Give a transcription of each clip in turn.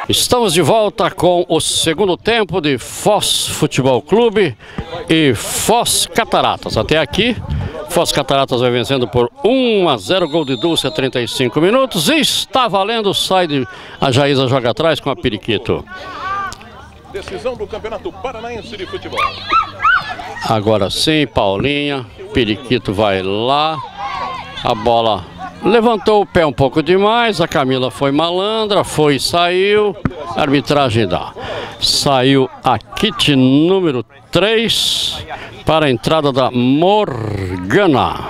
Estamos de volta com o segundo tempo de Foz Futebol Clube e Foz Cataratas. Até aqui, Foz Cataratas vai vencendo por 1-0, gol de Dulce a 35 minutos. E está valendo, a Jaísa joga atrás com a Periquito. Decisão do Campeonato Paranaense de Futebol. Agora sim, Paulinha, Periquito vai lá, a bola levantou o pé um pouco demais, a Camila foi malandra, foi e saiu, a arbitragem dá. Saiu a kit número 3 para a entrada da Morgana.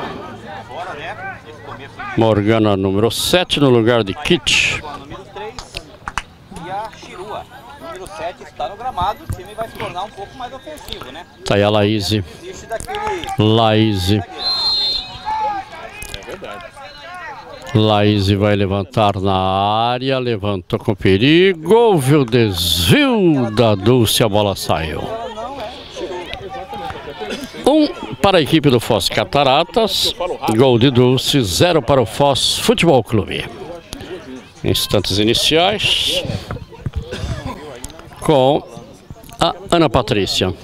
Morgana número 7 no lugar de kit. E a Chirua, número 7, está no gramado, o time vai se tornar um pouco mais ofensivo, né? Tá aí a Laís. Laís. Laís vai levantar na área, levantou com perigo, houve o desvio da Dulce, a bola saiu. 1 para a equipe do Foz Cataratas, gol de Dulce, 0 para o Foz Futebol Clube. Instantes iniciais com a Ana Patrícia.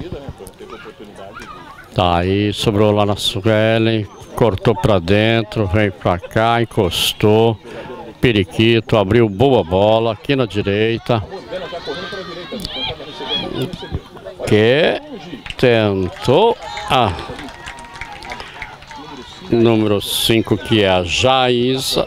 Tá aí, sobrou lá na Suelen. Cortou para dentro, vem para cá, encostou. Periquito abriu boa bola aqui na direita. Que tentou a número 5, que é a Jaísa.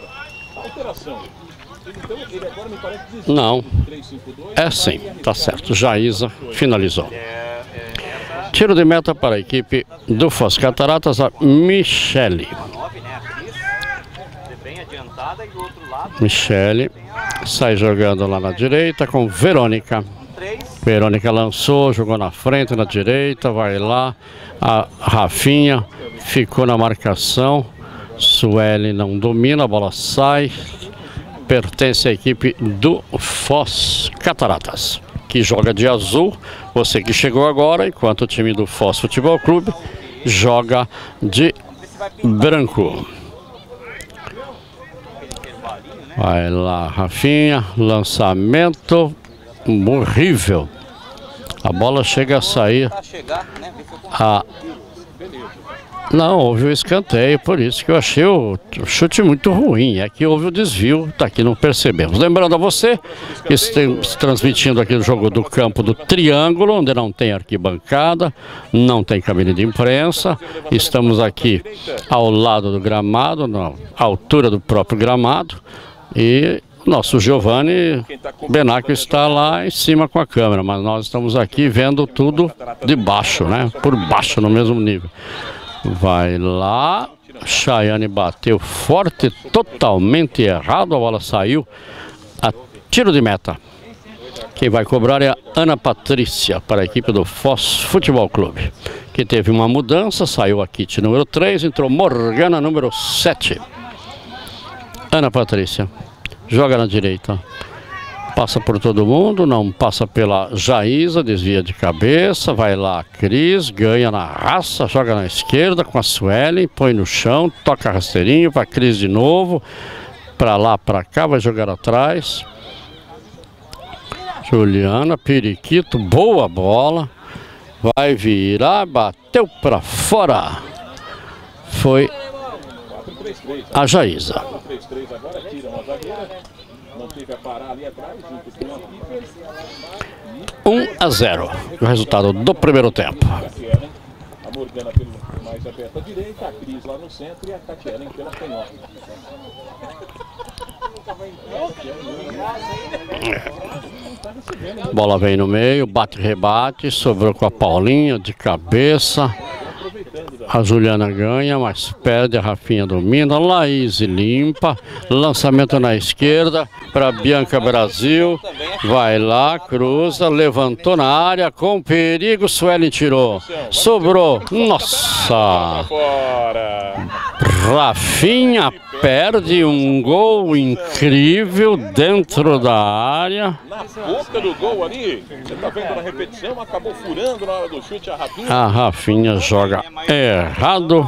Não, é sim, tá certo. Jaísa finalizou. Tiro de meta para a equipe do Foz Cataratas, a Michele. Michele sai jogando lá na direita com Verônica. Verônica lançou, jogou na frente, na direita, vai lá. A Rafinha ficou na marcação. Sueli não domina, a bola sai. Pertence à equipe do Foz Cataratas, que joga de azul. Você que chegou agora, enquanto o time do Foz Futebol Clube joga de branco. Vai lá, Rafinha, lançamento horrível. A bola chega a sair. Não, houve o escanteio, por isso que eu achei o chute muito ruim. É que houve o desvio, daqui não percebemos. Lembrando a você que estamos transmitindo aqui o jogo do campo do Triângulo, onde não tem arquibancada, não tem cabine de imprensa. Estamos aqui ao lado do gramado, na altura do próprio gramado. E nosso Giovanni Benacchio está lá em cima com a câmera, mas nós estamos aqui vendo tudo de baixo, né? Por baixo, no mesmo nível. Vai lá, Chayane bateu forte, totalmente errado, a bola saiu a tiro de meta. Quem vai cobrar é a Ana Patrícia para a equipe do Foz Futebol Clube, que teve uma mudança, saiu a kit número 3, entrou Morgana número 7. Ana Patrícia joga na direita. Passa por todo mundo, não passa pela Jaísa, desvia de cabeça, vai lá a Cris, ganha na raça, joga na esquerda com a Suelen, põe no chão, toca rasteirinho para a Cris de novo, para lá, para cá, vai jogar atrás. Juliana, Periquito, boa bola, vai virar, bateu para fora, foi a Jaísa. 1-0, o resultado do primeiro tempo. A Morgana pelo mais aberto à direita, a Cris lá no centro e a Tatiana pela canhota. Bola vem no meio, bate-rebate, sobrou com a Paulinha de cabeça. A Juliana ganha, mas perde, a Rafinha domina, Laís limpa, lançamento na esquerda para Bianca Brasil, vai lá, cruza, levantou na área, com perigo, Suelen tirou, sobrou, nossa, Rafinha perde um gol incrível dentro da área. Na boca do gol ali, você tá vendo na repetição, acabou furando na hora do chute a Rafinha. A Rafinha joga errado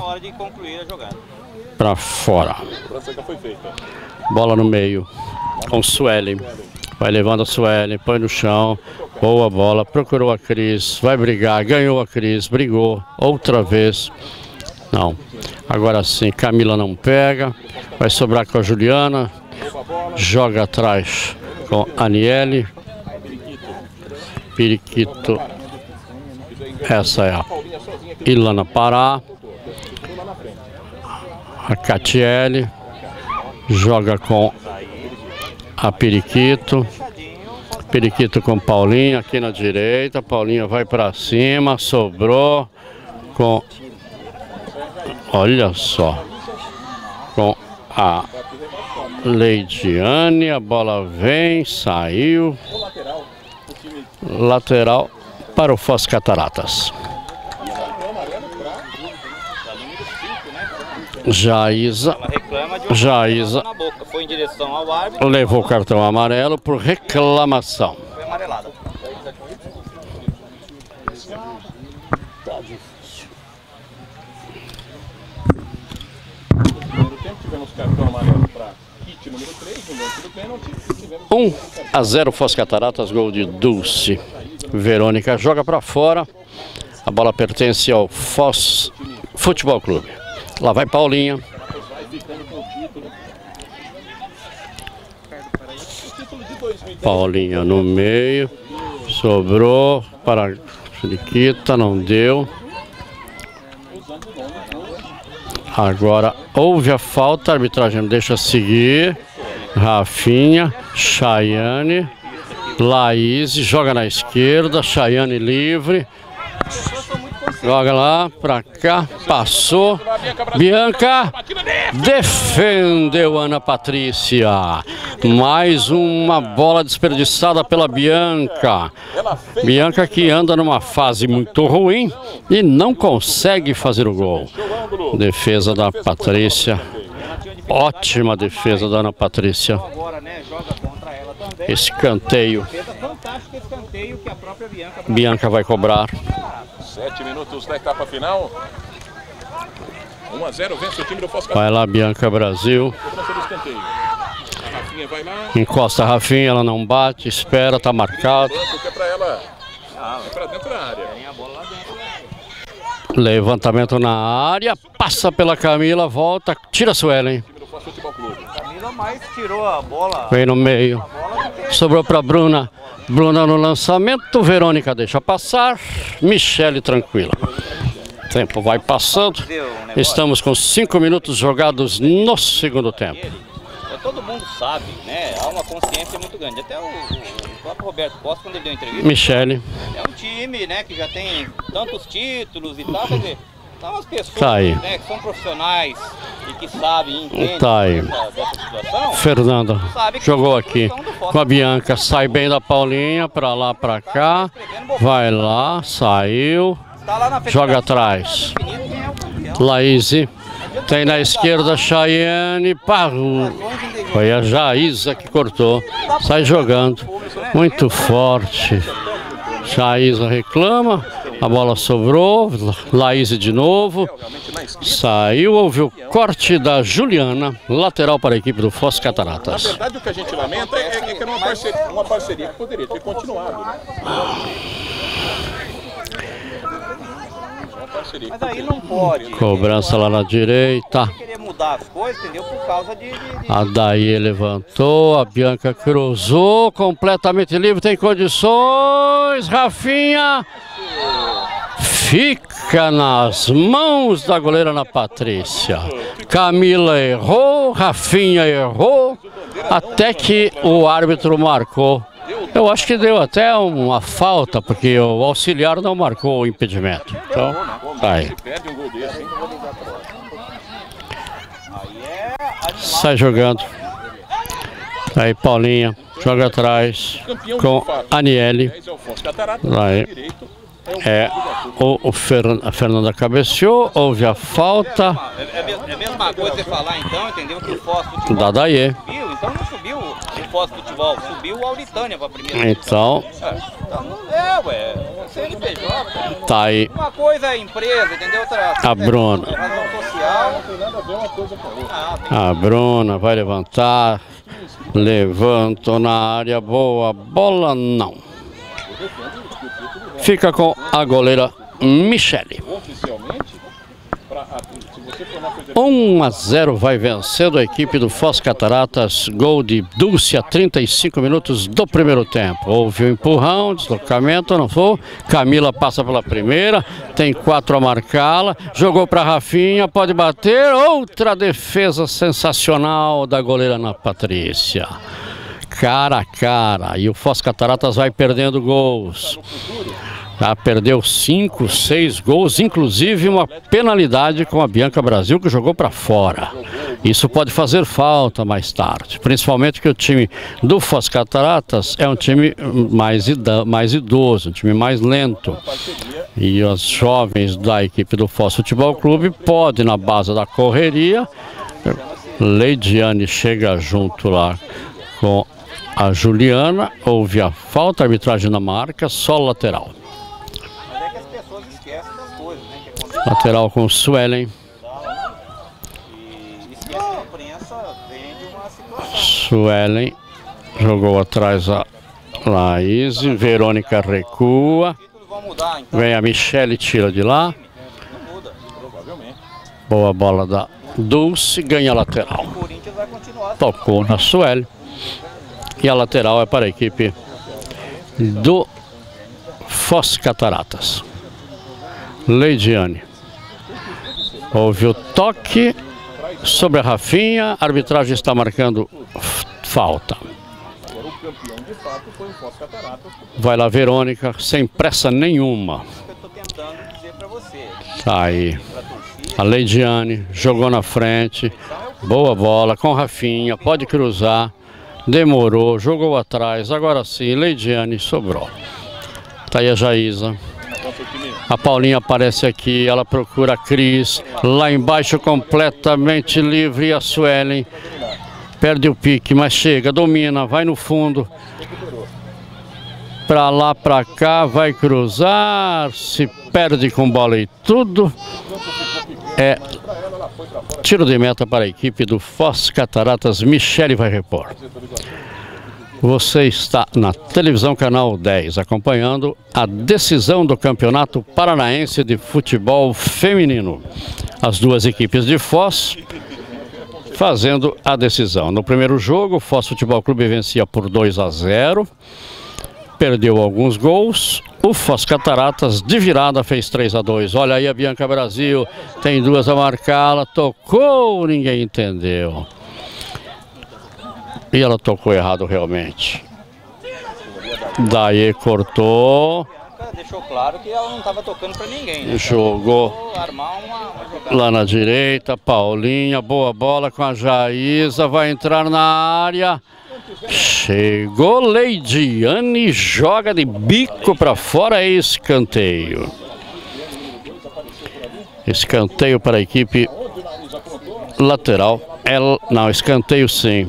para fora. Bola no meio com Suelen. Vai levando a Suelen, põe no chão. Boa bola, procurou a Cris. Vai brigar, ganhou a Cris, brigou. Outra vez. Não. Agora sim, Camila não pega. Vai sobrar com a Juliana. Joga atrás com a Aniele. Periquito. Essa é a Ilana Pará. A Catiele. Joga com a Periquito. Periquito com Paulinha aqui na direita. Paulinha vai para cima. Sobrou com... Olha só. Com a Leidiane. A bola vem. Saiu. Lateral para o Foz Cataratas. Jaísa foi em direção ao árbitro, levou o cartão amarelo por reclamação. Foi amarelada. Tivemos cartão amarelo para Kit número 3, no lance do pênalti. 1-0 Foz Cataratas, gol de Dulce. Verônica joga para fora. A bola pertence ao Foz Futebol Clube. Lá vai Paulinha. Paulinha no meio. Sobrou para a Periquita, não deu. Agora houve a falta, a arbitragem deixa seguir. Rafinha, Chayane, Laís, joga na esquerda, Chayane livre. Joga lá, pra cá, passou. Bianca defendeu Ana Patrícia. Mais uma bola desperdiçada pela Bianca. Bianca que anda numa fase muito ruim e não consegue fazer o gol. Defesa da Patrícia. Ótima defesa da Ana Patrícia. Escanteio. Bianca vai cobrar. 7 minutos da etapa final. 1-0, vence o time do Foz Cataratas. Vai lá, Bianca Brasil. Encosta a Rafinha, ela não bate, espera, tá marcado. Levantamento na área, passa pela Camila, volta, tira a Suelen. Camila mais tirou a bola. Vem no meio. Sobrou para Bruna. Bruna no lançamento, Verônica deixa passar, Michele tranquila. Tempo vai passando. Estamos com 5 minutos jogados no segundo tempo. Todo mundo sabe, né? Há uma consciência muito grande. Até o próprio Roberto Costa, quando ele deu entrevista, Michele. É um time, né, que já tem tantos títulos e tal, quer dizer, são as pessoas, Tá aí. né, que são profissionais e que sabem e entendem Tá aí. dessa situação. Fernanda jogou aqui com a Bianca, sai bem da Paulinha, pra lá, pra cá, vai lá, saiu, joga atrás. Laís, tem na esquerda Chayane, foi a Jaísa que cortou, sai jogando, muito forte. Jaísa reclama, a bola sobrou, Laís de novo, saiu, houve o corte da Juliana, lateral para a equipe do Foz Cataratas. Na verdade, o que a gente lamenta é que era uma parceria que poderia ter continuado, né? Mas aí não pode. Cobrança lá na direita. Querer mudar as coisas, entendeu? Por causa de... A Daí levantou, a Bianca cruzou, completamente livre, tem condições. Rafinha fica nas mãos da goleira Ana Patrícia. Camila errou, Rafinha errou, até que o árbitro marcou. Eu acho que deu até uma falta, porque o auxiliar não marcou o impedimento. Então, tá aí. Sai jogando. Tá aí Paulinha, joga atrás com a Aniele. Aí. A Fernanda cabeceou, houve a falta. É a mesma coisa você falar então, entendeu? Que o Foz da Daí. Então não subiu. Foz Futebol. Subiu o Auritânia para a primeira Então, CNPJ. tá aí Uma coisa é empresa, entendeu? Outra a Bruna. razão social. Não tem nada a ver uma coisa com a outra. A Bruna vai levantar. Levantou na área, boa bola, não. Fica com a goleira Michele. Oficialmente, se você for na coisa 1-0 vai vencendo a equipe do Foz Cataratas. Gol de Dulce a 35 minutos do primeiro tempo. Houve um empurrão, deslocamento, não foi? Camila passa pela primeira, tem 4 a marcá-la. Jogou para Rafinha, pode bater. Outra defesa sensacional da goleira Ana Patrícia. Cara a cara. E o Foz Cataratas vai perdendo gols. Já perdeu 5, 6 gols, inclusive uma penalidade com a Bianca Brasil, que jogou para fora. Isso pode fazer falta mais tarde, principalmente que o time do Foz Cataratas é um time mais idoso, um time mais lento. E os jovens da equipe do Foz Futebol Clube podem, na base da correria, Leidiane chega junto lá com a Juliana, houve a falta, a arbitragem na marca, só lateral. Lateral com Suelen. Suelen jogou atrás a Laís. Verônica recua. Vem a Michele, tira de lá. Boa bola da Dulce, ganha a lateral. Tocou na Suelen. E a lateral é para a equipe do Foz Cataratas. Leidiane. Houve o toque sobre a Rafinha, a arbitragem está marcando falta. Vai lá Verônica, sem pressa nenhuma. Tá aí. A Leidiane jogou na frente. Boa bola com Rafinha, pode cruzar. Demorou, jogou atrás. Agora sim, Leidiane sobrou. Tá aí a Jaísa. A Paulinha aparece aqui, ela procura a Cris, lá embaixo completamente livre, a Suelen perde o pique, mas chega, domina, vai no fundo, pra lá, pra cá, vai cruzar, se perde com bola e tudo, é tiro de meta para a equipe do Foz Cataratas. Michele vai repor. Você está na televisão Canal 10, acompanhando a decisão do Campeonato Paranaense de Futebol Feminino. As duas equipes de Foz fazendo a decisão. No primeiro jogo, o Foz Futebol Clube vencia por 2-0. Perdeu alguns gols. O Foz Cataratas de virada fez 3-2. Olha aí a Bianca Brasil, tem 2 a marcá-la. Tocou, ninguém entendeu. E ela tocou errado realmente. Daí cortou. Deixou claro que ela não estava tocando para ninguém, né? Jogou lá na direita, Paulinha, boa bola com a Jaísa, vai entrar na área. Chegou Leidiane, joga de bico para fora, é escanteio. Escanteio para a equipe lateral. Não, escanteio sim.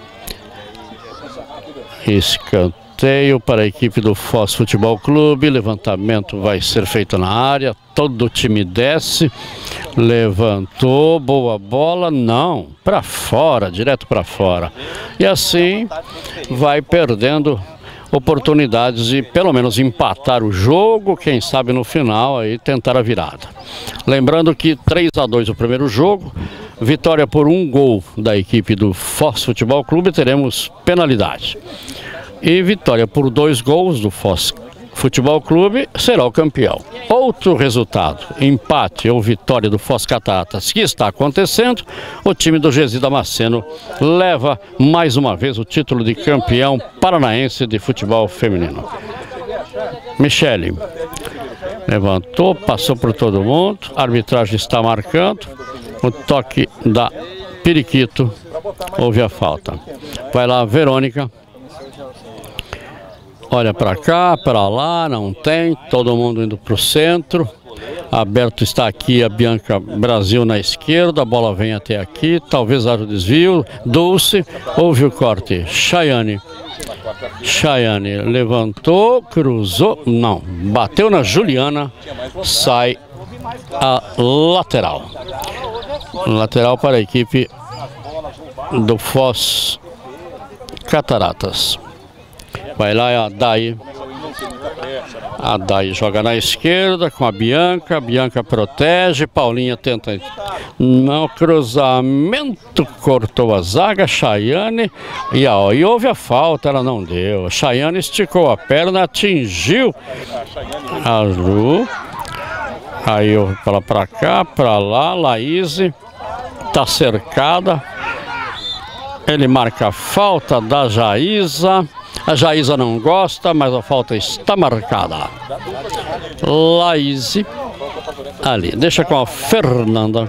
Escanteio para a equipe do Foz Futebol Clube. Levantamento vai ser feito na área. Todo o time desce. Levantou, boa bola. Não, para fora, direto para fora. E assim vai perdendo oportunidades de pelo menos empatar o jogo. Quem sabe no final aí tentar a virada. Lembrando que 3-2 o primeiro jogo. Vitória por 1 gol da equipe do Foz Futebol Clube, teremos penalidade. E vitória por 2 gols do Foz Futebol Clube, será o campeão. Outro resultado, empate ou vitória do Foz Cataratas, que está acontecendo, o time do Gesi Damasceno leva mais uma vez o título de campeão paranaense de futebol feminino. Michele levantou, passou por todo mundo, a arbitragem está marcando. O toque da Periquito, houve a falta. Vai lá, Verônica. Olha para cá, para lá, não tem. Todo mundo indo para o centro. Aberto está aqui a Bianca Brasil na esquerda, a bola vem até aqui, talvez haja o desvio. Dulce, houve o corte. Chayane levantou, cruzou, não, bateu na Juliana, sai a lateral. Lateral para a equipe do Foz Cataratas. Vai lá a Dai. A Dai joga na esquerda com a Bianca. Bianca protege. Paulinha tenta. No cruzamento cortou a zaga. Chayane. E houve a falta, ela não deu. Chayane esticou a perna, atingiu a Ju. Aí para cá, para lá. Laís está cercada. Ele marca a falta da Jaísa. A Jaísa não gosta, mas a falta está marcada. Laís ali, deixa com a Fernanda.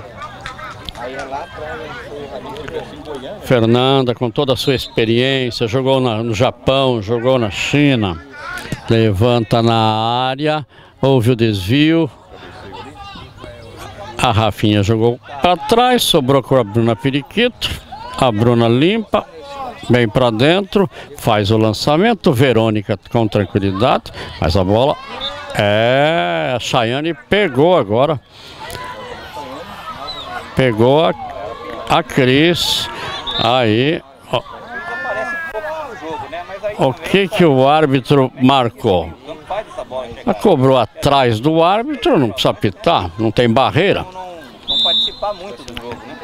Fernanda, com toda a sua experiência, jogou no Japão, jogou na China. Levanta na área, houve o desvio. A Rafinha jogou para trás, sobrou com a Bruna Periquito. A Bruna limpa. Bem para dentro, faz o lançamento, Verônica com tranquilidade, mas a bola a Chayane pegou agora. Pegou a Cris. Aí, o que o árbitro marcou? Ela cobrou atrás do árbitro, não precisa apitar, não tem barreira. Não participar muito do jogo, né?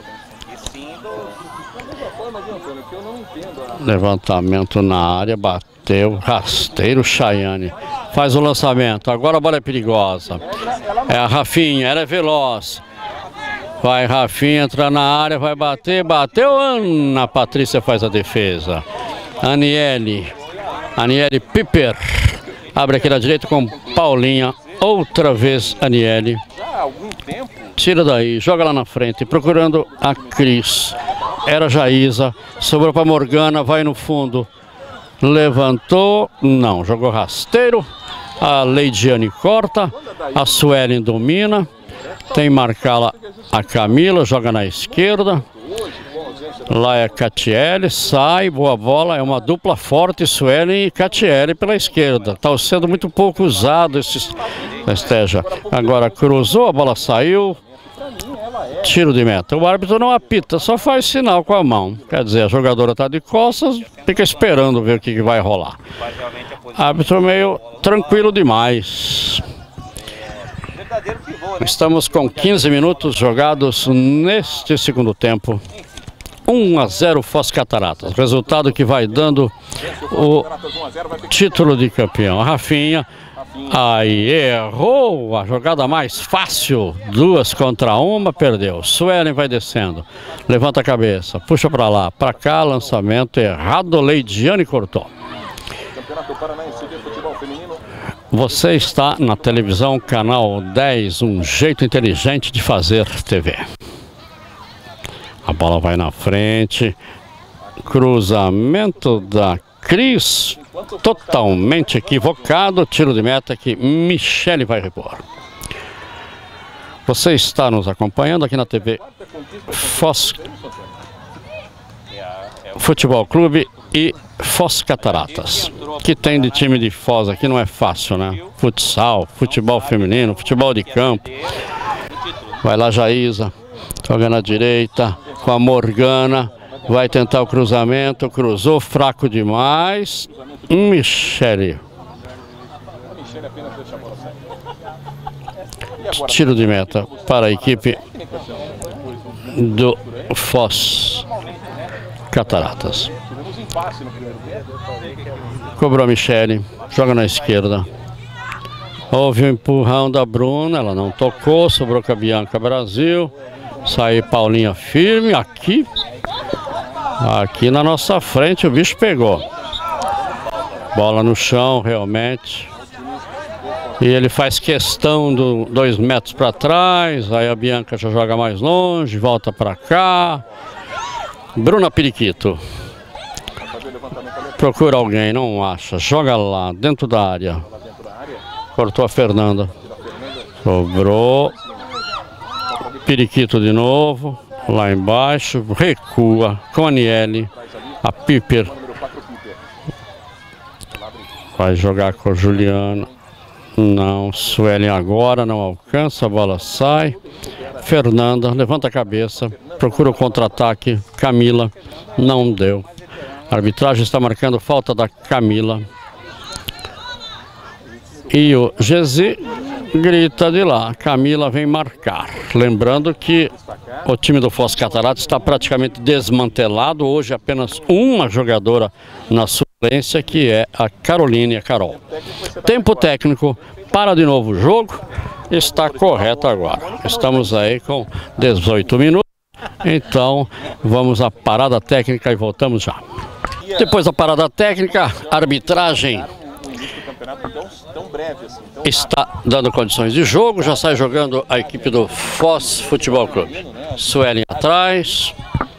Levantamento na área, bateu, rasteiro, Chayane. Faz o lançamento, agora a bola é perigosa. É a Rafinha, ela é veloz. Vai Rafinha, entra na área, vai bater, bateu. Ana Patrícia faz a defesa. Aniele Piper. Abre aqui na direita com Paulinha. Outra vez Aniele. Tira daí, joga lá na frente, procurando a Cris. Era Jaísa, sobrou para Morgana, vai no fundo. Levantou, não, jogou rasteiro. A Leidiane corta, a Suelen domina. Tem marcá-la a Camila, joga na esquerda. Lá é Catiele, sai, boa bola, é uma dupla forte, Suelen e Catiele pela esquerda. Está sendo muito pouco usado esse Esteja. Agora cruzou, a bola saiu. Tiro de meta. O árbitro não apita, só faz sinal com a mão. Quer dizer, a jogadora está de costas, fica esperando ver o que vai rolar. Árbitro meio tranquilo demais. Estamos com 15 minutos jogados neste segundo tempo. 1-0 Foz Cataratas. Resultado que vai dando o título de campeão. A Rafinha. Aí errou a jogada mais fácil. 2 contra 1, perdeu. Suelen vai descendo. Levanta a cabeça. Puxa para lá, para cá. Lançamento errado. Leidiane cortou. Você está na televisão canal 10. Um jeito inteligente de fazer TV. A bola vai na frente. Cruzamento da Cris. Totalmente equivocado. Tiro de meta que Michele vai repor. Você está nos acompanhando aqui na TV Foz Futebol Clube e Foz Cataratas. Que tem de time de Foz aqui não é fácil, né? Futsal, futebol feminino, futebol de campo. Vai lá Jaísa. Joga na direita com a Morgana. Vai tentar o cruzamento. Cruzou, fraco demais. Michele. Tiro de meta para a equipe do Foz Cataratas. Cobrou a Michele. Joga na esquerda. Houve um empurrão da Bruna. Ela não tocou. Sobrou com a Bianca Brasil. Sai Paulinha firme. Aqui na nossa frente o bicho pegou. Bola no chão, realmente. E ele faz questão do 2 metros para trás. Aí a Bianca já joga mais longe, volta para cá. Bruna Periquito. Procura alguém, não acha. Joga lá, dentro da área. Cortou a Fernanda. Sobrou. Periquito de novo. Lá embaixo. Recua com a Aniele. A Piper. Vai jogar com a Juliana. Não. Suelen agora. Não alcança. A bola sai. Fernanda. Levanta a cabeça. Procura o contra-ataque. Camila. Não deu. A arbitragem está marcando falta da Camila. E o Gezi grita de lá. Camila vem marcar. Lembrando que o time do Foz Cataratas está praticamente desmantelado. Hoje apenas uma jogadora na suplência, que é a Caroline, a Carol. Tempo técnico. Para de novo o jogo. Está correto agora. Estamos aí com 18 minutos. Então vamos à parada técnica e voltamos já. Depois da parada técnica, a arbitragem está dando condições de jogo. Já sai jogando a equipe do Foz Futebol Clube. Suelen atrás.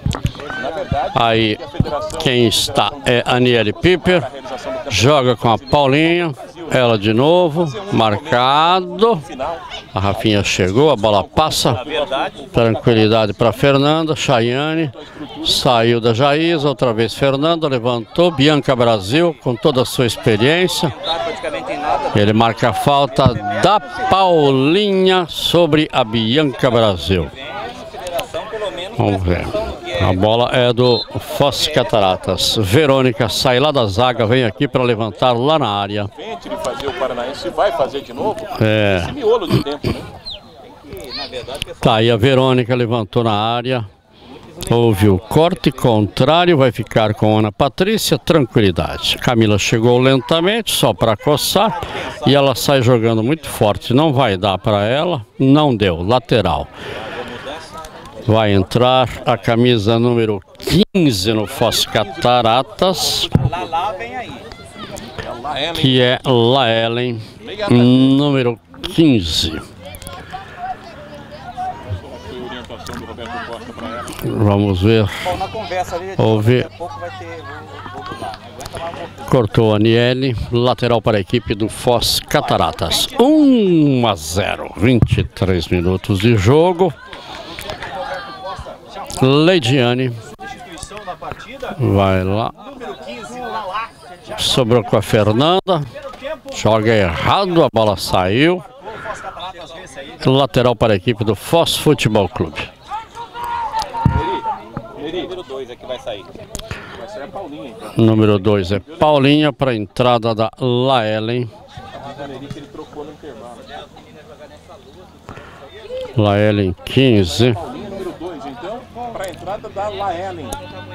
Aí quem está é a Aniele Piper. Joga com a Paulinha. Ela de novo. Marcado. A Rafinha chegou, a bola passa. Tranquilidade para Fernanda. Chayane. Saiu da Jaísa. Outra vez Fernanda. Levantou. Bianca Brasil com toda a sua experiência. Ele marca a falta da Paulinha sobre a Bianca Brasil. Vamos ver. A bola é do Foz Cataratas. Verônica sai lá da zaga, vem aqui para levantar lá na área. De fazer o Paranaense, vai fazer de novo? Esse miolo de tempo, né? Tá aí a Verônica, levantou na área. Houve o corte contrário, vai ficar com Ana Patrícia. Tranquilidade. Camila chegou lentamente, só para coçar. E ela sai jogando muito forte. Não vai dar para ela. Não deu. Lateral. Vai entrar a camisa número 15 no Foz Cataratas, que é Laelen, número 15. Vamos ver. Houve. Cortou a Aniele, lateral para a equipe do Foz Cataratas. 1-0, 23 minutos de jogo. Leidiane vai lá, sobrou com a Fernanda, joga errado, a bola saiu. Lateral para a equipe do Foz Futebol Clube. Número 2 é que vai sair. Vai sair a Paulinha, então. Número 2 é Paulinha para a entrada da Laelen. Ele trocou no intervalo. Laelen 15. Para a entrada da Laelen.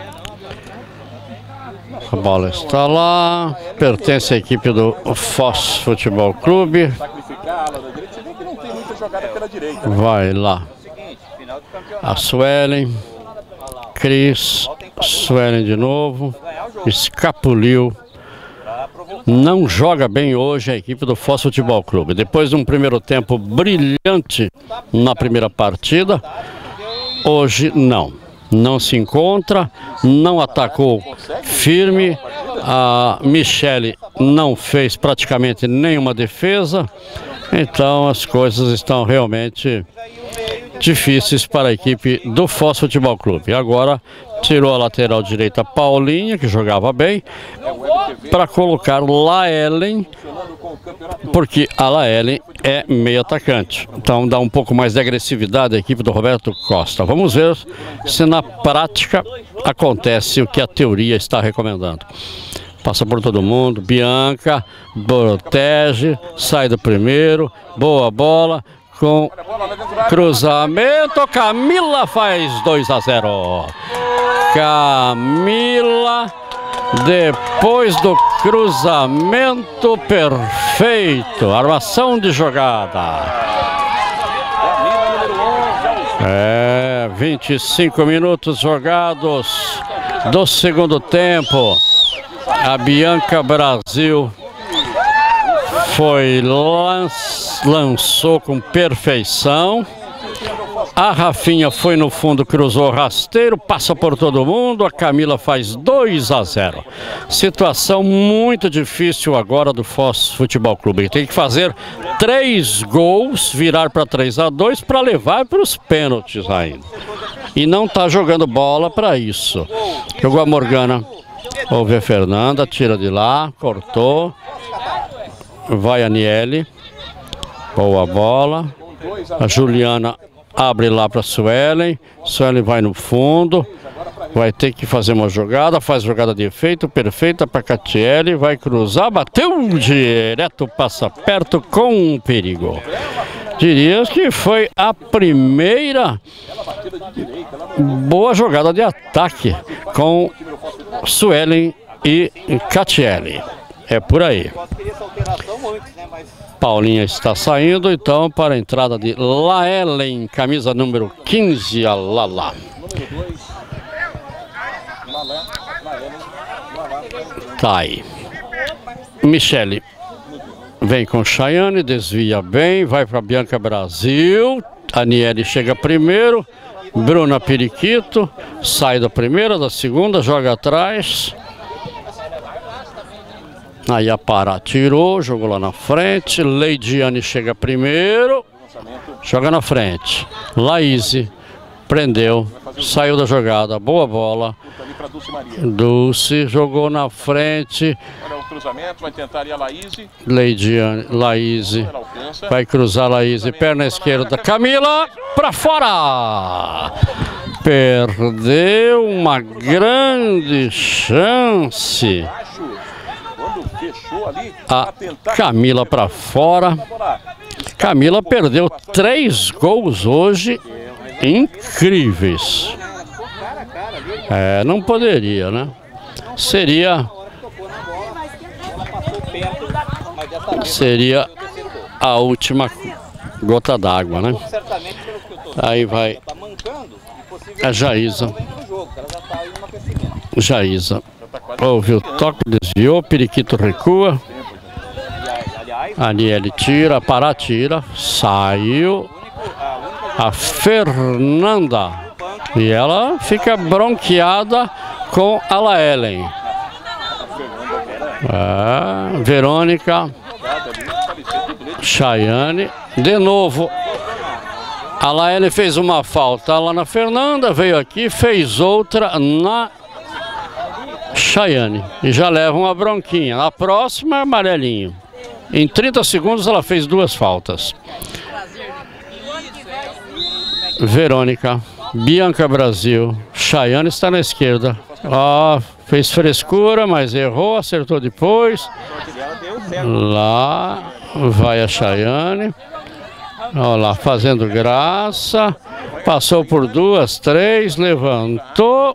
A bola está lá, pertence à equipe do Foz Futebol Clube. Sacrificá-la da direita, você vê que não tem muita jogada pela direita. Vai lá. A Suelen. Cris. Suelen de novo. Escapuliu. Não joga bem hoje a equipe do Foz Futebol Clube. Depois de um primeiro tempo brilhante na primeira partida, hoje não se encontra, não atacou firme. A Michele não fez praticamente nenhuma defesa. Então as coisas estão realmente difíceis para a equipe do Foz Futebol Clube. Agora tirou a lateral direita Paulinha, que jogava bem, para colocar Laelen, porque a Laelen é meio atacante. Então dá um pouco mais de agressividade à equipe do Roberto Costa. Vamos ver se na prática acontece o que a teoria está recomendando. Passa por todo mundo, Bianca protege, sai do primeiro, boa bola, com cruzamento, Camila faz 2-0. Camila, depois do cruzamento perfeito, armação de jogada. 25 minutos jogados do segundo tempo. A Bianca Brasil lançou com perfeição. A Rafinha foi no fundo, cruzou rasteiro, passa por todo mundo. A Camila faz 2 a 0. Situação muito difícil agora do Foz Futebol Clube. Tem que fazer 3 gols, virar para 3 a 2 para levar para os pênaltis ainda. E não está jogando bola para isso. Jogou a Morgana. Ouve a Fernanda, tira de lá, cortou. Vai a Niele. Boa bola. A Juliana abre lá para a Suelen. Suelen vai no fundo. Vai ter que fazer uma jogada. Faz jogada de efeito, perfeita para Catiele. Vai cruzar, bateu direto, passa perto com perigo. Diria que foi a primeira boa jogada de ataque com Suelen e Catiele. É por aí. Paulinha está saindo, então, para a entrada de Laelen, camisa número 15, a Lala. Tá aí. Michele vem com Chayane, desvia bem, vai para Bianca Brasil. A Niele chega primeiro. Bruna Periquito sai da primeira, da segunda, joga atrás. Aí a Pará tirou, jogou lá na frente. Leidiane chega primeiro, joga na frente. Laís prendeu, saiu da jogada, boa bola. Dulce jogou na frente. Olha o cruzamento, vai tentar ir a Leidiane, Laís vai cruzar. Laís, perna esquerda. Camila para fora. Perdeu uma grande chance. A Camila para fora. Camila perdeu 3 gols hoje incríveis. Não poderia, né? Seria a última gota d'água, né? Aí vai a Jaísa. Houve o toque, desviou, Periquito recua. A Niele tira, a Pará tira, saiu. A Fernanda. E ela fica bronqueada com a Laelen. Verônica. Chayane. De novo. A Laelen fez uma falta lá na Fernanda, veio aqui, fez outra na Chayane. E já leva uma bronquinha. Na próxima é amarelinho. Em 30 segundos ela fez 2 faltas. Verônica. Bianca Brasil. Chayane está na esquerda. Fez frescura, mas errou, acertou depois. Lá vai a Chayane. Olha lá, fazendo graça. Passou por 2, 3, levantou.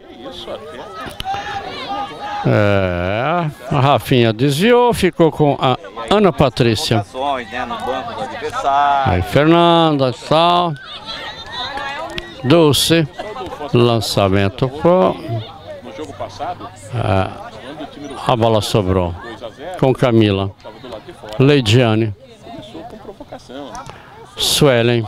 A Rafinha desviou, ficou com a Ana Patrícia. Aí Fernanda, tal. Dulce. Lançamento. A bola sobrou com Camila. Leidiane. Suelen.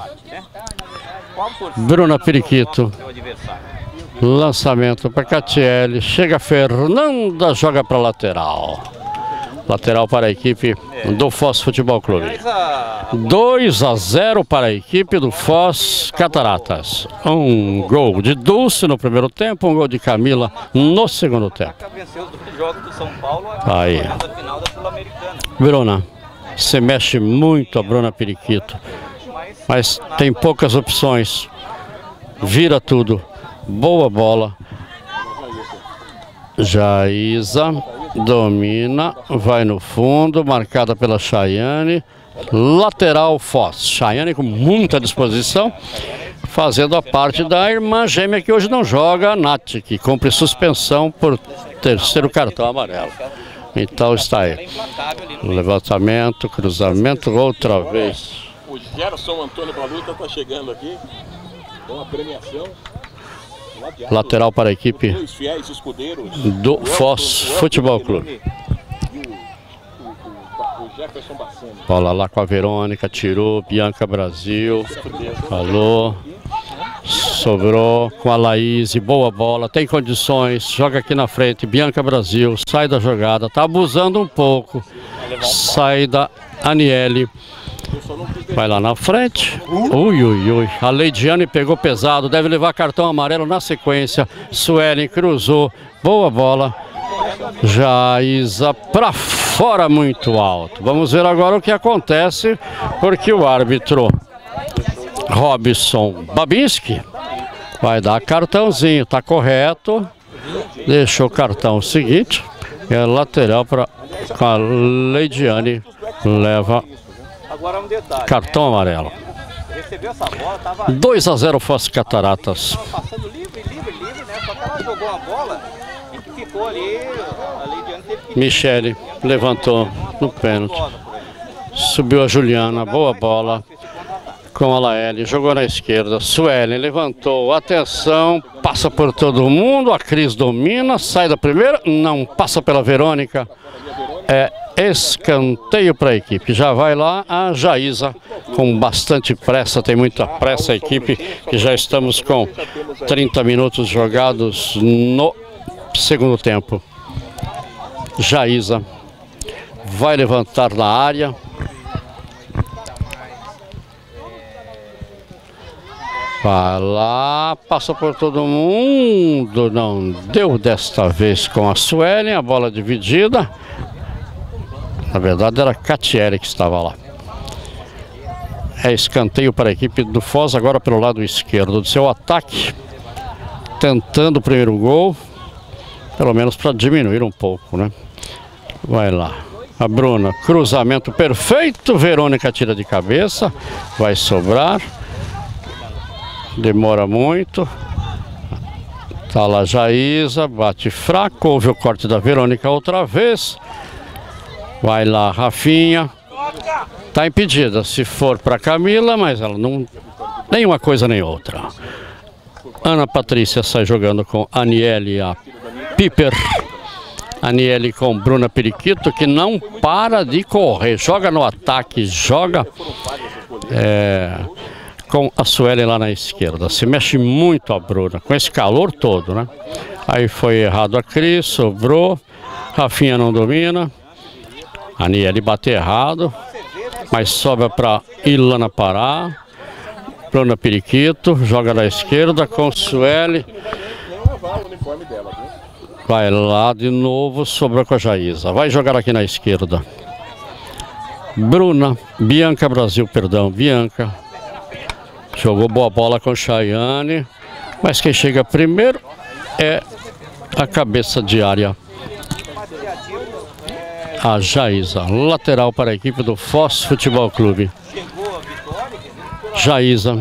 Bruna Periquito. Lançamento para Catiele. Chega Fernanda, joga para lateral. Lateral para a equipe do Foz Futebol Clube. 2 a 0 para a equipe do Foz Cataratas. Um gol de Dulce no primeiro tempo, um gol de Camila no segundo tempo. Aí. Bruna, se mexe muito a Bruna Periquito, mas tem poucas opções. Vira tudo. Boa bola. Jaísa domina, vai no fundo, marcada pela Chayane. Lateral Foz. Chayane com muita disposição, fazendo a parte da irmã gêmea que hoje não joga, a Nath, que cumpre suspensão por 3º cartão amarelo. Então está aí. Levantamento, cruzamento, outra vez. O Gerson Antônio Baluta está chegando aqui com a premiação. Lateral para a equipe do Foz Futebol Clube. Bola lá com a Verônica, tirou, Bianca Brasil, falou. sobrou com a Laís, boa bola, tem condições, joga aqui na frente, Bianca Brasil, sai da jogada, tá abusando um pouco, sai da Aniele, vai lá na frente, ui, ui, ui, a Leidiane pegou pesado, deve levar cartão amarelo na sequência, Suelen cruzou, boa bola, Jaísa pra fora muito alto. Vamos ver agora o que acontece, porque o árbitro Robson Babinski vai dar cartãozinho, tá correto, deixou o cartão seguinte, é lateral para a Leidiane, leva cartão amarelo. 2-0 Foz Cataratas. Passando livre, né? Só que ela jogou a bola e que ficou ali, a Leidiane teve que... Michele levantou no pênalti. Subiu a Juliana, boa bola com a Laele, jogou na esquerda. Suelen levantou, atenção, passa por todo mundo. A Cris domina, sai da primeira, não passa pela Verônica. É escanteio para a equipe. Já vai lá a Jaísa com bastante pressa, tem muita pressa a equipe, que já estamos com 30 minutos jogados no segundo tempo. Jaísa vai levantar na área. Vai lá, passa por todo mundo, não deu desta vez com a Suelen, a bola dividida. Na verdade era a Catiele que estava lá. É escanteio para a equipe do Foz, agora pelo lado esquerdo do seu ataque. Tentando o primeiro gol, pelo menos para diminuir um pouco, né? Vai lá, a Bruna, cruzamento perfeito, Verônica tira de cabeça, vai sobrar. Demora muito. Tá lá Jaísa, bate fraco, houve o corte da Verônica outra vez. Vai lá Rafinha. Tá impedida se for para Camila, mas ela não... nem uma coisa nem outra. Ana Patrícia sai jogando com Aniele, a Piper. Aniele com Bruna Periquito, que não para de correr. Joga no ataque, joga... com a Suelen lá na esquerda. Se mexe muito a Bruna, com esse calor todo, né? Aí foi errado a Cris, sobrou. Rafinha não domina. A Aniele bate errado, mas sobra para Ilana Pará. Bruna Periquito, joga na esquerda com Suelen. Vai lá de novo, sobrou com a Jaísa. Vai jogar aqui na esquerda. Bianca Brasil, perdão, Bianca. Jogou boa bola com Chayane, mas quem chega primeiro é a cabeça de área, a Jaísa. Lateral para a equipe do Foz Futebol Clube. Jaísa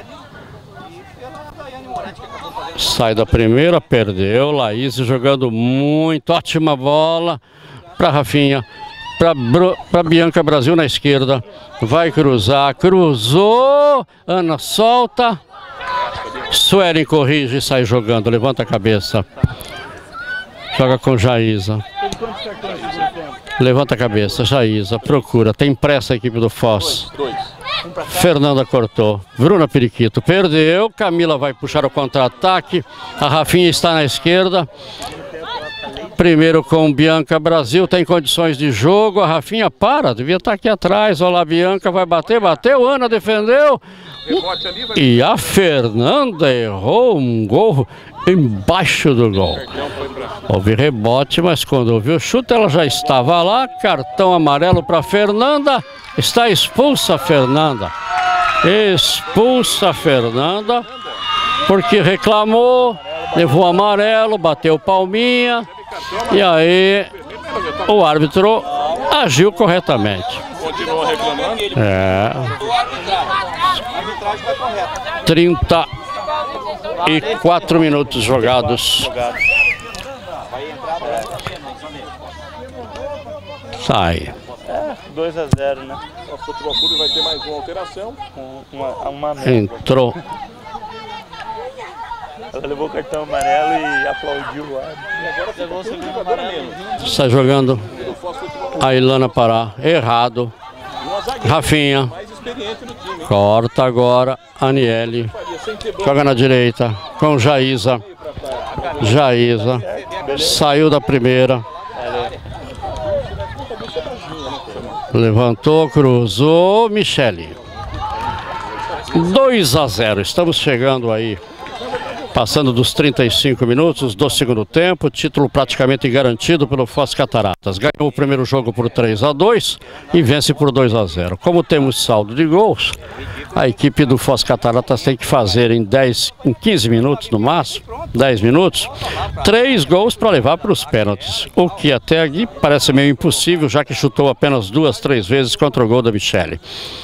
sai da primeira, perdeu. Laís jogando muito, ótima bola para Rafinha. Para Bianca Brasil na esquerda, vai cruzar, cruzou, Ana solta, Suelen corrige e sai jogando, levanta a cabeça, joga com Jaísa, levanta a cabeça, Jaísa, procura, tem pressa a equipe do Foz. Fernanda cortou, Bruna Periquito perdeu, Camila vai puxar o contra-ataque, a Rafinha está na esquerda. Primeiro com Bianca Brasil, tem condições de jogo, a Rafinha para, devia estar aqui atrás, olha lá, Bianca vai bater, bateu, Ana defendeu, e a Fernanda errou um gol embaixo do gol. Houve rebote, mas quando houve o chute ela já estava lá, cartão amarelo para Fernanda, está expulsa a Fernanda, porque reclamou, levou amarelo, bateu palminha. E aí o árbitro agiu corretamente. Continuou reclamando? 34 minutos jogados. Sai. 2-0, né? O Futebol Clube vai ter mais uma alteração. Uma Entrou. Ela levou o cartão amarelo e aplaudiu o árbitro. Levou o segundo amarelo. Está jogando a Ilana Pará. Errado. Rafinha. Corta agora a Aniele. Joga na direita com Jaísa. Jaísa saiu da primeira. Levantou, cruzou, Michele. 2-0. Estamos chegando aí, passando dos 35 minutos do segundo tempo. Título praticamente garantido pelo Foz Cataratas. Ganhou o primeiro jogo por 3-2 e vence por 2-0. Como temos saldo de gols, a equipe do Foz Cataratas tem que fazer em 15 minutos no máximo, 10 minutos, 3 gols para levar para os pênaltis. O que até aqui parece meio impossível, já que chutou apenas 2, 3 vezes contra o gol da Michele.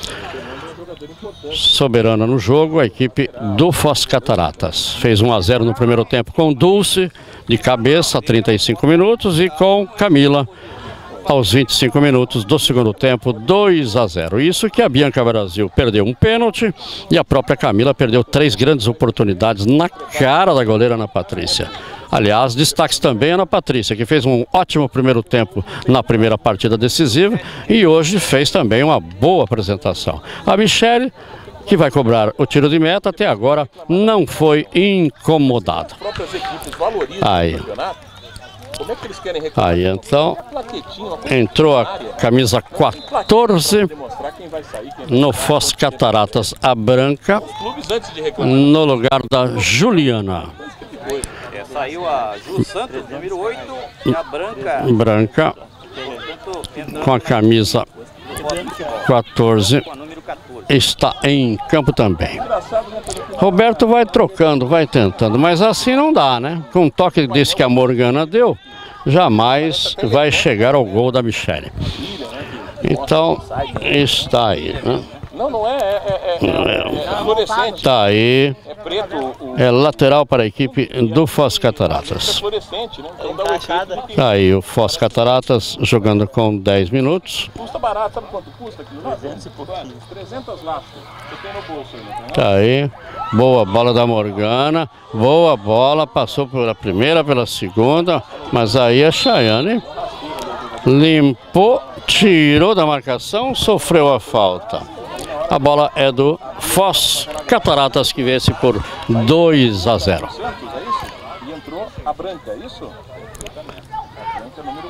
Soberana no jogo, a equipe do Foz Cataratas. Fez 1-0 no primeiro tempo com Dulce de cabeça, 35 minutos, e com Camila aos 25 minutos do segundo tempo, 2-0. Isso que a Bianca Brasil perdeu um pênalti e a própria Camila perdeu 3 grandes oportunidades na cara da goleira Ana Patrícia. Aliás, destaques também a Ana Patrícia, que fez um ótimo primeiro tempo na primeira partida decisiva e hoje fez também uma boa apresentação. A Michele, que vai cobrar o tiro de meta, até agora não foi incomodada. As próprias equipes valorizam Aí. o campeonato. Como é que eles querem reclamar? Aí então entrou a camisa 14 no Foz Cataratas, a branca, no lugar da Juliana. Saiu a Ju Santos, número 8, e a branca com a camisa 14 está em campo também. Roberto vai trocando, vai tentando, mas assim não dá, né? Com um toque desse que a Morgana deu, jamais vai chegar ao gol da Michele. Então, está aí, né? Não é fluorescente. Está aí. É preto. É lateral para a equipe do Foz Cataratas. É fluorescente, né? Então dá o efeito de que Está aí o Foz Cataratas jogando com 10 minutos. custa barato, sabe quanto custa aqui? 300 e pouquinho. 300 latas. Você tem no bolso aí, né? Está aí. Boa bola da Morgana. Boa bola. Passou pela primeira, pela segunda. Mas aí a Chayane limpou, tirou da marcação, sofreu a falta. A bola é do Foz Cataratas, que vence por 2-0. Santos, é isso? E entrou a branca, é isso? A branca é número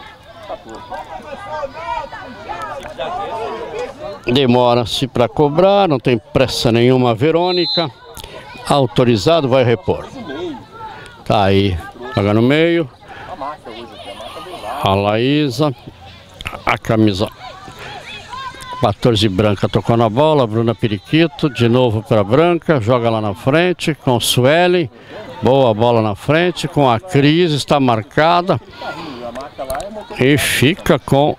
14. Demora-se para cobrar, não tem pressa nenhuma. Verônica, autorizado, vai repor. Tá aí, joga no meio. A Laísa, a camisa 14 branca tocou na bola, Bruna Periquito, de novo para branca, joga lá na frente com Suelen, boa bola na frente, com a Cris, está marcada e fica com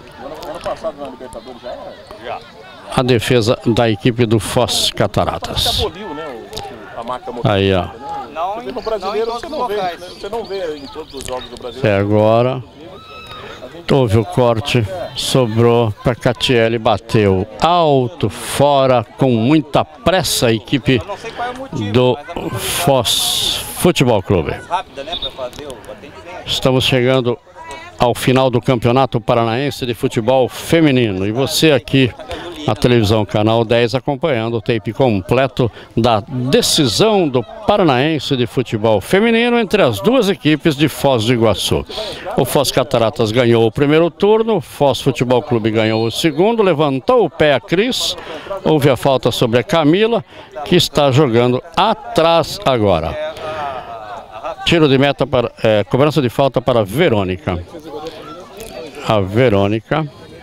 a defesa da equipe do Foz Cataratas. Aí, ó. No brasileiro você não vê em todos os jogos do Brasil. Até agora houve o corte, sobrou para Catiele, bateu alto, fora, com muita pressa a equipe do Foz Futebol Clube. Estamos chegando ao final do Campeonato Paranaense de Futebol Feminino e você aqui na televisão Canal 10 acompanhando o tape completo da decisão do Paranaense de Futebol Feminino entre as duas equipes de Foz do Iguaçu. O Foz Cataratas ganhou o primeiro turno, o Foz Futebol Clube ganhou o segundo, levantou o pé a Cris, houve a falta sobre a Camila, que está jogando atrás agora. Tiro de meta para cobrança de falta para a Verônica. A Verônica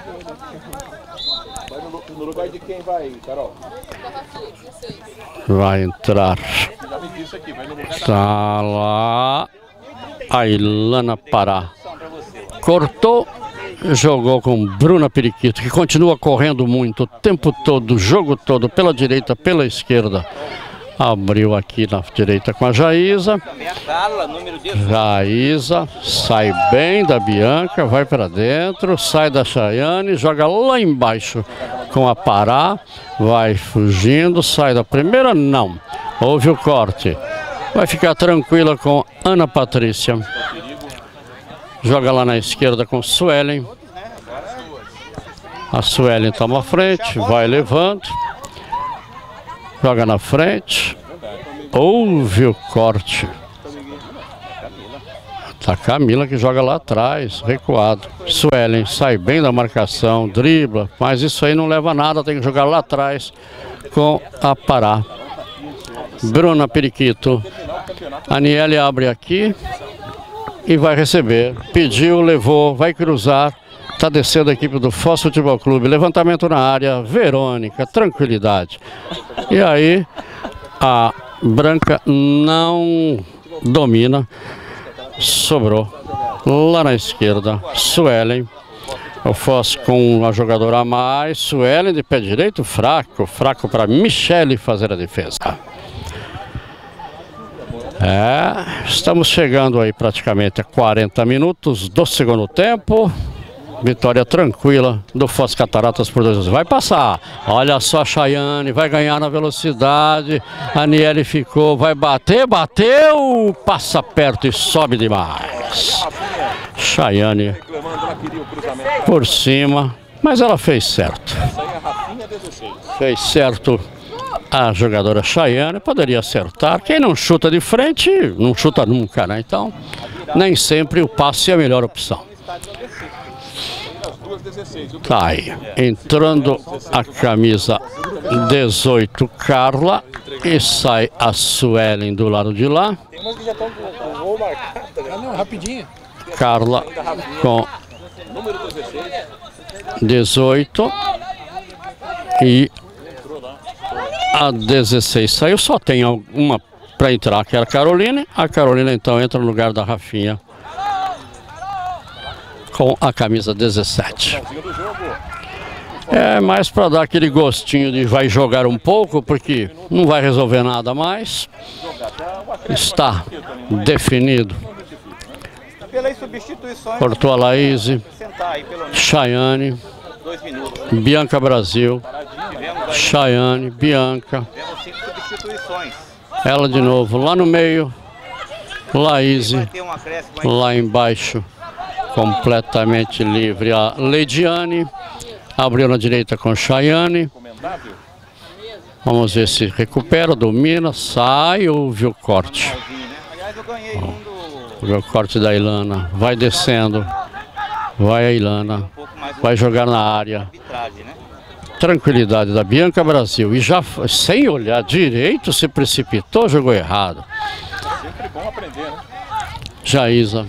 no lugar de quem vai, Carol? vai entrar. Tá lá a Ilana Pará. Cortou, jogou com Bruna Periquito, que continua correndo muito o tempo todo, o jogo todo, pela direita, pela esquerda. Abriu aqui na direita com a Jaísa. Jaísa sai bem da Bianca, vai para dentro, sai da Chayane, joga lá embaixo com a Pará, vai fugindo, sai da primeira, não. Houve o corte. Vai ficar tranquila com Ana Patrícia. Joga lá na esquerda com Suelen. A Suelen toma a frente, vai levando. Joga na frente. houve o corte. Tá Camila que joga lá atrás, recuado. Suelen sai bem da marcação, dribla, mas isso aí não leva a nada, tem que jogar lá atrás com a Pará. Bruna Periquito. Aniele abre aqui e vai receber. Pediu, levou, vai cruzar. Está descendo a equipe do Foz Futebol Clube. Levantamento na área. Verônica, tranquilidade. E aí, a Branca não domina. Sobrou lá na esquerda. Suelen. O Foz com a jogadora a mais. Suelen de pé direito, fraco. Fraco para Michele fazer a defesa. Estamos chegando aí praticamente a 40 minutos do segundo tempo. Vitória tranquila do Foz Cataratas por 2-0. Vai passar. Olha só a Chayane, vai ganhar na velocidade. A Aniele ficou, vai bater, bateu. Passa perto e sobe demais. Chayane por cima, mas ela fez certo. Fez certo a jogadora Chayane, poderia acertar. Quem não chuta de frente, não chuta nunca, né? Então, nem sempre o passe é a melhor opção. Tá aí, entrando a camisa 18, Carla, e sai a Suelen do lado de lá. Tem umas que já estão com o gol marcado. Não, rapidinho. Carla com 18 e a 16 saiu, só tem uma para entrar, que era a Caroline. A Carolina então entra no lugar da Rafinha com a camisa 17. É mais para dar aquele gostinho de vai jogar um pouco, porque não vai resolver nada mais. Está definido. Pelas substituições, Cortou a Laís, Chayane, Bianca Brasil, Chayane, Bianca. temos 5 substituições. Ela de novo lá no meio, Laís, Vai ter um acréscimo aí. lá embaixo, completamente livre. A Leidiane abriu na direita com Chayane. Vamos ver se recupera, domina, sai, houve o corte. Aliás, eu ganhei um do... O corte da Ilana, vai descendo, vai a Ilana, vai jogar na área. arbitragem, né? Tranquilidade da Bianca Brasil, e já sem olhar direito se precipitou, jogou errado. Sempre bom aprender, né? Jaísa,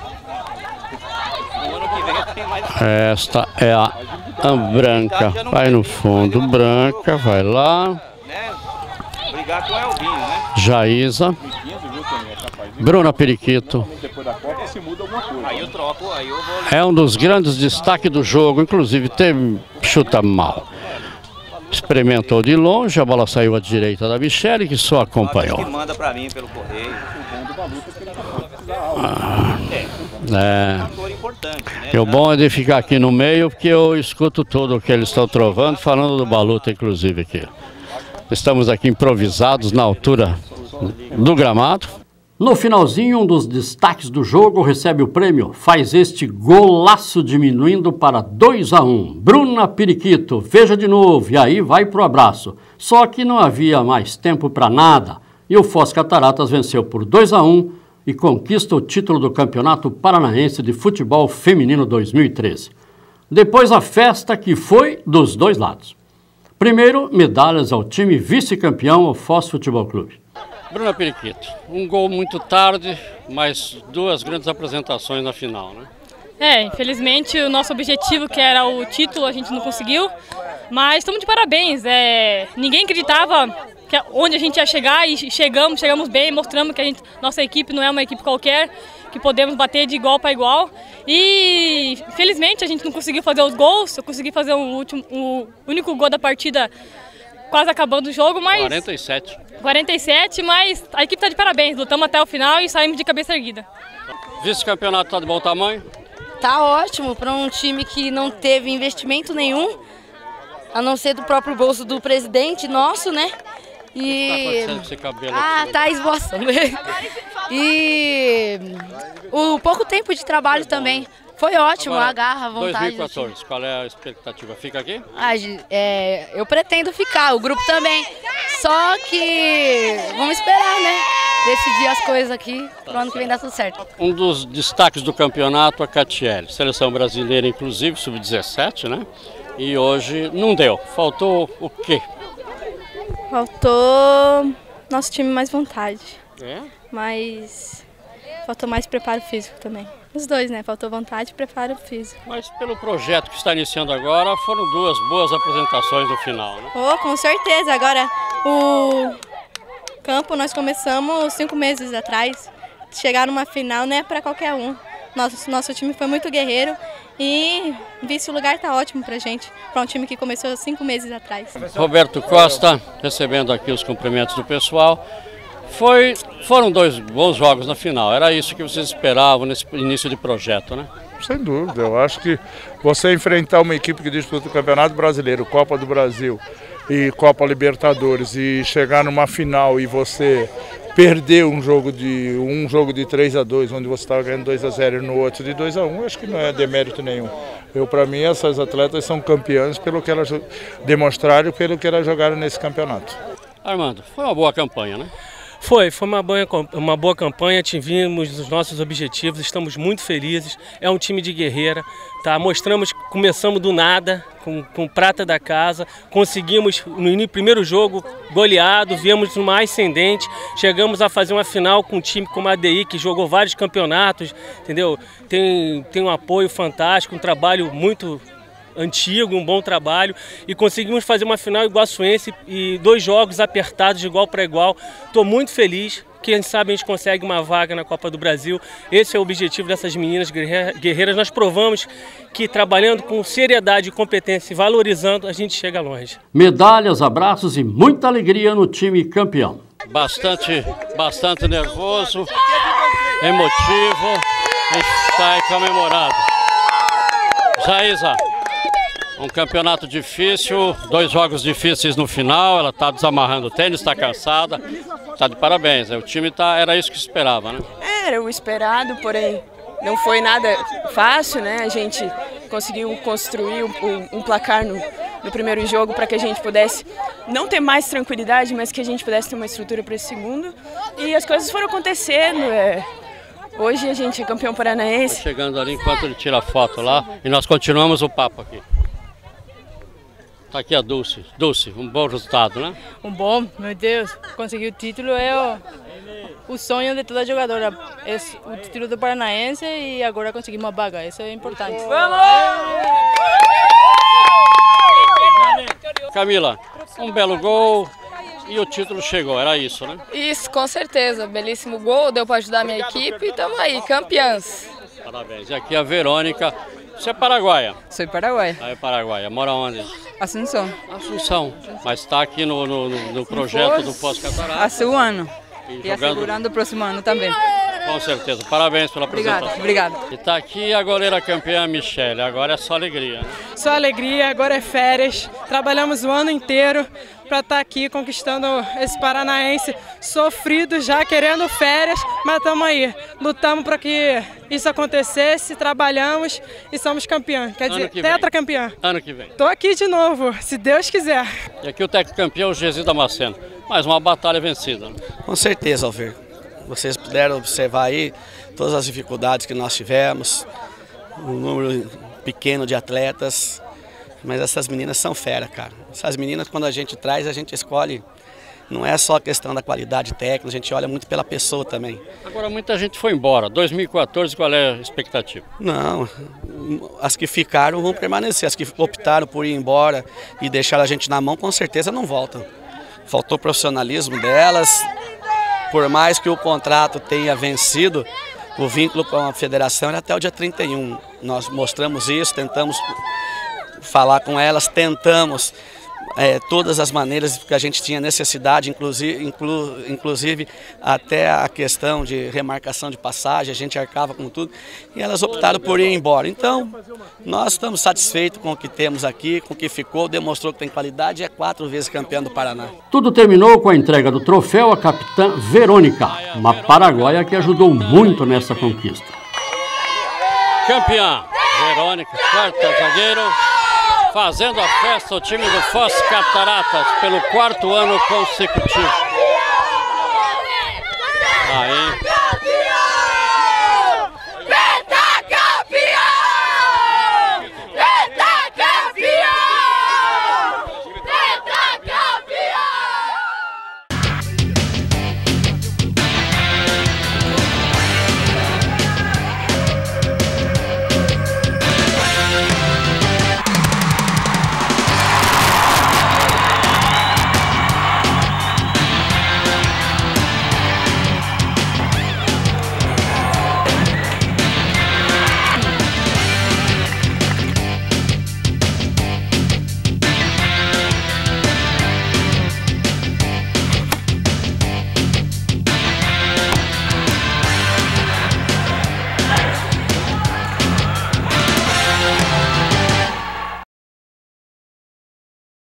No ano que vem tem mais... esta é a Branca, vai no fundo, Branca, vai lá, né? Brigar com o Elvinho, né? Jaísa, Bruna Periquito. Depois da Copa se muda alguma coisa. Aí eu troco, aí eu vou... É um dos grandes destaques do jogo, inclusive chuta mal. Experimentou de longe, a bola saiu à direita da Michele, que só acompanhou. que manda pra mim pelo correio. É. Fator importante, né? E o bom é de ficar aqui no meio, porque eu escuto tudo o que eles estão trovando, falando do Baluta, inclusive, aqui. Estamos aqui improvisados na altura do gramado. No finalzinho, um dos destaques do jogo recebe o prêmio. Faz este golaço diminuindo para 2-1. Bruna Periquito, veja de novo, e aí vai pro abraço. Só que não havia mais tempo para nada. E o Foz Cataratas venceu por 2-1 e conquista o título do Campeonato Paranaense de Futebol Feminino 2013. Depois a festa que foi dos dois lados. Primeiro, medalhas ao time vice-campeão, o Foz Futebol Clube. Bruna Periquito, um gol muito tarde, mas duas grandes apresentações na final, né? Infelizmente o nosso objetivo, que era o título, a gente não conseguiu, mas estamos de parabéns. Ninguém acreditava onde a gente ia chegar e chegamos bem, mostramos que nossa equipe não é uma equipe qualquer, que podemos bater de igual para igual. E felizmente a gente não conseguiu fazer os gols, eu consegui fazer o único gol da partida quase acabando o jogo, mas... 47, mas a equipe está de parabéns, lutamos até o final e saímos de cabeça erguida. Vice-campeonato está de bom tamanho? Tá ótimo para um time que não teve investimento nenhum, a não ser do próprio bolso do presidente nosso, né? O que está acontecendo com esse cabelo? Tá esboçando. E o pouco tempo de trabalho também. Foi ótimo, Agora, a garra, a vontade. 2014, qual é a expectativa? Fica aqui? Eu pretendo ficar, o grupo também. Só que vamos esperar, né? Decidir as coisas aqui, pro ano que vem dar tudo certo. Um dos destaques do campeonato, a Catiele, seleção brasileira, inclusive, sub-17, né? E hoje não deu. Faltou o quê? Faltou nosso time mais vontade. Mas faltou mais preparo físico também. Os dois, né? Faltou vontade e preparo físico. Mas pelo projeto que está iniciando agora, foram duas boas apresentações no final, né? Com certeza. Agora, o campo nós começamos 5 meses atrás. Chegar numa final não é para qualquer um. Nosso time foi muito guerreiro e vice-lugar está ótimo pra gente, para um time que começou 5 meses atrás. Roberto Costa, recebendo aqui os cumprimentos do pessoal. Foram 2 bons jogos na final, era isso que vocês esperavam nesse início de projeto, né? Sem dúvida, eu acho que você enfrentar uma equipe que disputa o Campeonato Brasileiro, Copa do Brasil e Copa Libertadores e chegar numa final e você perder um jogo de 3-2, onde você estava ganhando 2-0 e no outro de 2-1, acho que não é demérito nenhum. Para mim, essas atletas são campeãs pelo que elas demonstraram e pelo que elas jogaram nesse campeonato. Armando, foi uma boa campanha, né? Foi uma boa campanha, atingimos os nossos objetivos, estamos muito felizes, é um time de guerreira, tá? Começamos do nada, com prata da casa, conseguimos no primeiro jogo goleado, viemos numa ascendente, chegamos a fazer uma final com um time como a ADI, que jogou vários campeonatos, entendeu? Tem um apoio fantástico, um trabalho muito antigo, um bom trabalho, e conseguimos fazer uma final iguaçuense e 2 jogos apertados de igual para igual. Estou muito feliz, quem sabe a gente consegue uma vaga na Copa do Brasil. Esse é o objetivo dessas meninas guerreiras. Nós provamos que trabalhando com seriedade e competência e valorizando, a gente chega longe. Medalhas, abraços e muita alegria no time campeão. Bastante nervoso, emotivo, está comemorado. Jaísa, um campeonato difícil, 2 jogos difíceis no final, ela está desamarrando o tênis, está cansada, está de parabéns, o time era isso que esperava, né? Era o esperado, porém não foi nada fácil, né? A gente conseguiu construir um placar no primeiro jogo para que a gente pudesse não ter mais tranquilidade, mas que a gente pudesse ter uma estrutura para esse segundo, e as coisas foram acontecendo. Hoje a gente é campeão paranaense. Tá chegando ali enquanto ele tira a foto lá, e nós continuamos o papo aqui. Tá aqui a Dulce. Dulce, um bom resultado, né? Um bom, meu Deus. Conseguir o título é o sonho de toda jogadora. É o título do Paranaense e agora conseguimos uma vaga. Isso é importante. Vamos! Camila, um belo gol e o título chegou, era isso, né? Isso, com certeza. Belíssimo gol, deu para ajudar a minha equipe e estamos aí, campeãs. Parabéns. E aqui a Verônica. Você é paraguaia? Sou paraguaia. É paraguaia. Mora onde? Assunção. Assunção. Mas está aqui no projeto do Pós-Catarata. Há 1 ano. E assegurando o próximo ano também. Com certeza. Parabéns pela apresentação. Obrigada. E está aqui a goleira campeã Michele. Agora é só alegria, né? Só alegria, agora é férias. Trabalhamos o ano inteiro para estar aqui conquistando esse paranaense sofrido já, querendo férias, mas estamos aí. Lutamos para que isso acontecesse, trabalhamos e somos campeãs. Quer dizer, tetracampeã. Ano que vem. Estou aqui de novo, se Deus quiser. E aqui o tetracampeão, o Gesi Damasceno. Mais uma batalha vencida, né? Com certeza, Alver. Vocês puderam observar aí todas as dificuldades que nós tivemos, um número pequeno de atletas, mas essas meninas são fera, cara. Essas meninas, quando a gente traz, a gente escolhe, não é só a questão da qualidade técnica, a gente olha muito pela pessoa também. Agora muita gente foi embora, 2014 qual é a expectativa? Não, as que ficaram vão permanecer, as que optaram por ir embora e deixar a gente na mão, com certeza não voltam. Faltou profissionalismo delas. Por mais que o contrato tenha vencido, o vínculo com a federação era até o dia 31. Nós mostramos isso, tentamos falar com elas, tentamos todas as maneiras que a gente tinha necessidade, inclusive até a questão de remarcação de passagem, a gente arcava com tudo, e elas optaram por ir embora. Então, nós estamos satisfeitos com o que temos aqui, com o que ficou, demonstrou que tem qualidade e é 4 vezes campeã do Paraná. Tudo terminou com a entrega do troféu à capitã Verônica, uma paraguaia que ajudou muito nessa conquista. campeã. Verônica, quarta zagueiro, fazendo a festa, o time do Foz Cataratas, pelo 4º ano consecutivo. Aí.